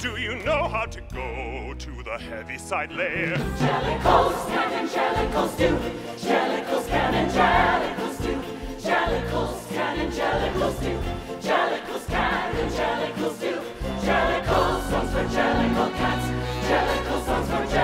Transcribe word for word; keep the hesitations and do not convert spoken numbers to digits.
Do you know how to go to the heavy-side layer? Jellicles can angelicals do. Jellicles can angelicals do. Jellicles can angelicals do. Jellicles can angelicals do. Jellicles songs for jellicle cats. Jellicle songs for jellicles.